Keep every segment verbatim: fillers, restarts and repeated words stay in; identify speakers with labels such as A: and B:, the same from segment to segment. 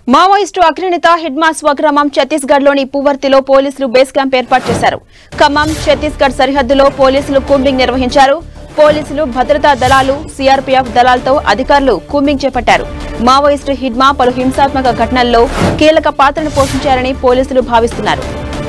A: Maoist అగ్రనేత హిడ్మా స్వగ్రామం ఛత్తీస్గఢ్ లోని పువర్తిలో పోలీసులు బేస్ క్యాంప్ ఏర్పాటు చేశారు. ఖమ్మం ఛత్తీస్గఢ్ సరిహద్దులో పోలీసులు కూంబింగ్ నిర్వహించారు. పోలీసులు భద్రతా దళాలు సీఆర్పీఎఫ్ దళాలతో అధికారులు కూంబింగ్ చేపట్టారు. మావోయిస్టు హిడ్మా పలు హింసాత్మక ఘటనల్లో కీలక పాత్రను పోషించారని పోలీసులు భావిస్తున్నారు.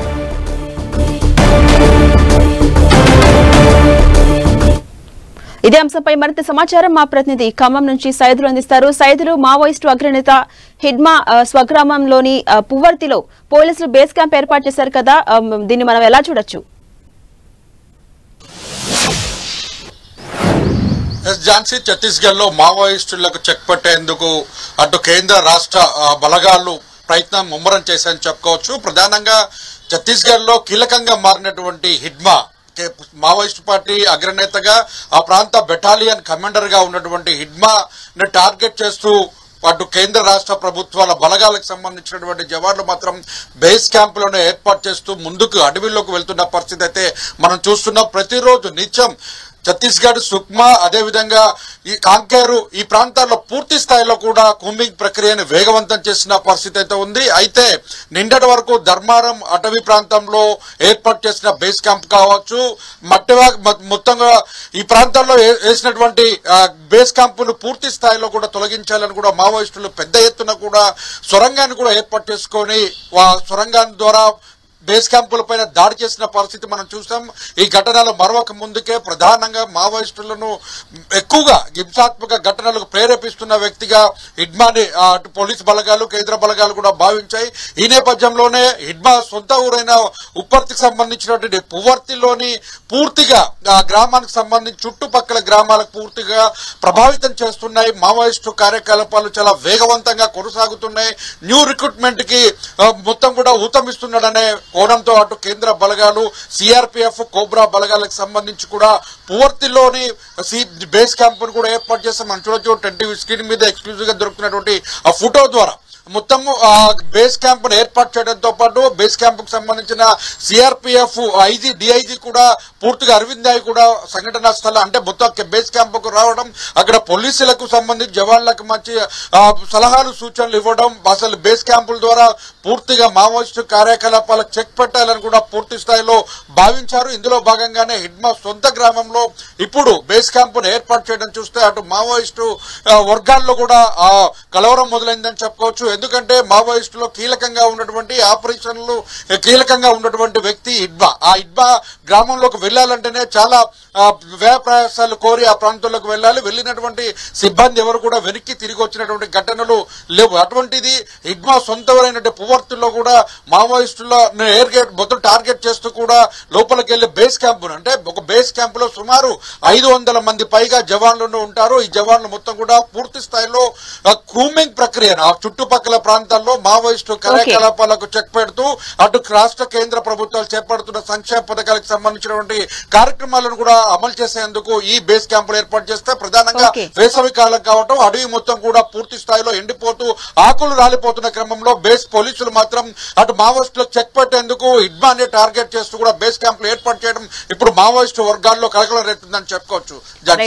A: ఇదే అంశంపై మరింత సమాచారం మా ప్రతినిధి ఖమ్మం నుంచి సైదులు అందిస్తారు. సైదులు, మావోయిస్టు అగ్రనేత హిడ్మా స్వగ్రామంలోని పువర్తిలో పోలీసులు బేస్ క్యాంప్ ఏర్పాటు చేశారు కదా, దీన్ని మనం ఎలా చూడొచ్చు?
B: ఝాన్సీ, ఛత్తీస్గఢ్ లో మావోయిస్టులకు చెక్ పెట్టేందుకు అటు కేంద్ర రాష్ట్ర బలగాలు ప్రయత్నం ముమ్మరం చేశారని చెప్పుకోవచ్చు. ప్రధానంగా ఛత్తీస్గఢ్ లో కీలకంగా మారినటువంటి హిడ్మా మావోయిస్టు పార్టీ అగ్రనేతగా ఆ ప్రాంత బెటాలియన్ కమాండర్ గా ఉన్నటువంటి హిడ్మా ని టార్గెట్ చేస్తూ అటు కేంద్ర రాష్ట్ర ప్రభుత్వాల బలగాలకు సంబంధించినటువంటి జవాన్లు మాత్రం బేస్ క్యాంపులోనే ఏర్పాటు చేస్తూ ముందుకు అడవిలోకి వెళ్తున్న పరిస్థితి అయితే మనం చూస్తున్నాం. ప్రతిరోజు నిత్యం ఛత్తీస్గఢ్, సుక్మా, అదేవిధంగా ఈ కాంకేరు ఈ ప్రాంతాల్లో పూర్తి స్థాయిలో కూడా కూంబింగ్ ప్రక్రియను వేగవంతం చేసిన పరిస్థితి అయితే ఉంది. అయితే నిన్నటి వరకు ధర్మారం అటవీ ప్రాంతంలో ఏర్పాటు చేసిన బేస్ క్యాంప్ కావచ్చు, మట్టివా మొత్తంగా ఈ ప్రాంతాల్లో వేసినటువంటి బేస్ క్యాంపును పూర్తి స్థాయిలో కూడా తొలగించాలని కూడా మావోయిస్టులు పెద్ద ఎత్తున కూడా సొరంగాన్ని కూడా ఏర్పాటు చేసుకొని సొరంగాన్ని ద్వారా బేస్ క్యాంపులపైన దాడి చేసిన పరిస్థితి మనం చూసాం. ఈ ఘటనలు మరొక ముందుకే ప్రధానంగా మావోయిస్టులను ఎక్కువగా హింసాత్మక ఘటనలకు ప్రేరేపిస్తున్న వ్యక్తిగా హిడ్మాని అటు పోలీసు బలగాలు కేంద్ర బలగాలు కూడా భావించాయి. ఈ నేపథ్యంలోనే హిడ్మా సొంత ఊరైన ఉప్పర్తికి సంబంధించినటువంటి పువర్తిలోని పూర్తిగా ఆ గ్రామానికి సంబంధించి చుట్టుపక్కల గ్రామాలకు పూర్తిగా ప్రభావితం చేస్తున్నాయి. మావోయిస్టు కార్యకలాపాలు చాలా వేగవంతంగా కొనసాగుతున్నాయి. న్యూ రిక్రూట్మెంట్ కి మొత్తం కూడా ఊతమిస్తున్నాడనే కోణంతో అటు కేంద్ర బలగాలు సిఆర్పీఎఫ్ కోబ్రా బలగాలకు సంబంధించి కూడా పువర్తిలోని బేస్ క్యాంప్ ను కూడా ఏర్పాటు చేస్తాం. మనం చూడొచ్చు ట్వంటీ స్క్రీన్ మీద ఎక్స్క్లూజివ్ గా దొరుకుతున్నటువంటి ఆ ఫోటో ద్వారా మొత్తము బేస్ క్యాంప్ ను ఏర్పాటు చేయడంతో పాటు బేస్ క్యాంప్ కు సంబంధించిన సిఆర్పీఎఫ్ ఐజీ డిఐజీ కూడా పూర్తిగా అరవింద్ రాయ్ కూడా సంఘటనా స్థలం అంటే మొత్తం బేస్ క్యాంప్ కు రావడం, అక్కడ పోలీసులకు సంబంధించి జవాన్లకు మంచి సలహాలు సూచనలు ఇవ్వడం, అసలు బేస్ క్యాంపుల ద్వారా పూర్తిగా మావోయిస్టు కార్యకలాపాలకు చెక్ పెట్టాలని కూడా పూర్తి స్థాయిలో భావించారు. ఇందులో భాగంగానే హిడ్మా సొంత గ్రామంలో ఇప్పుడు బేస్ క్యాంప్ ను ఏర్పాటు చేయడం చూస్తే అటు మావోయిస్టు వర్గాల్లో కూడా కలవరం మొదలైందని చెప్పుకోవచ్చు. ఎందుకంటే మావోయిస్టులో కీలకంగా ఉన్నటువంటి ఆపరేషన్లు కీలకంగా ఉన్నటువంటి వ్యక్తి హిడ్మా. ఆ హిడ్మా గ్రామంలోకి వెళ్లాలంటేనే చాలా వ్యయ ప్రయాసాలు కోరి ఆ ప్రాంతంలోకి వెళ్లాలి. వెళ్లినటువంటి సిబ్బంది ఎవరు కూడా వెనక్కి తిరిగి వచ్చినటువంటి ఘటనలు లేవు. అటువంటిది హిడ్మా సొంతవరైనటువంటి పువర్తిలో కూడా మావోయిస్టుల ఎయిర్ మొత్తం టార్గెట్ చేస్తూ కూడా లోపలికి వెళ్లి బేస్ క్యాంప్ అంటే ఒక బేస్ క్యాంప్ లో సుమారు ఐదు వందల మంది పైగా జవాన్లు ఉంటారు. ఈ జవాన్లు మొత్తం కూడా పూర్తి స్థాయిలో కూంబింగ్ ప్రక్రియ చుట్టుపక్కల ప్రాంతాల్లో మావోయిస్టు కార్యకలాపాలకు చెక్ పెడుతూ అటు రాష్ట్ర కేంద్ర ప్రభుత్వాలు చేపడుతున్న సంక్షేమ పథకాలకు సంబంధించినటువంటి కార్యక్రమాలను కూడా అమలు చేసేందుకు ఈ బేస్ క్యాంపులు ఏర్పాటు చేస్తే ప్రధానంగా వేసవి కాలం కావటం అడవి మొత్తం కూడా పూర్తి స్థాయిలో ఎండిపోతూ ఆకులు రాలిపోతున్న క్రమంలో బేస్ పోలీసులు మాత్రం అటు మావోయిస్టులకు చెక్ పెట్టేందుకు హిడ్మాని టార్గెట్ చేస్తూ కూడా బేస్ క్యాంపులు ఏర్పాటు చేయడం ఇప్పుడు మావోయిస్టు వర్గాల్లో కలకలం రేపుతుందని చెప్పుకోవచ్చు.